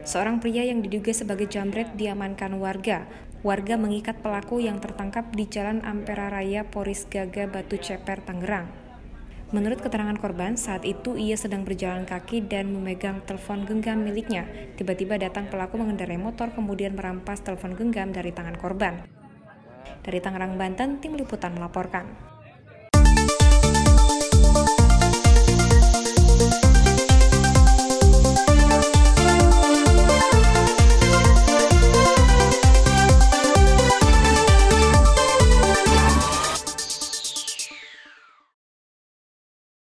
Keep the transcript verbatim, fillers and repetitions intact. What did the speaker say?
Seorang pria yang diduga sebagai jambret diamankan warga. Warga mengikat pelaku yang tertangkap di Jalan Ampera Raya, Poris Gaga, Batu Ceper, Tangerang. Menurut keterangan korban, saat itu ia sedang berjalan kaki dan memegang telepon genggam miliknya. Tiba-tiba datang pelaku mengendarai motor kemudian merampas telepon genggam dari tangan korban. Dari Tangerang, Banten, tim liputan melaporkan.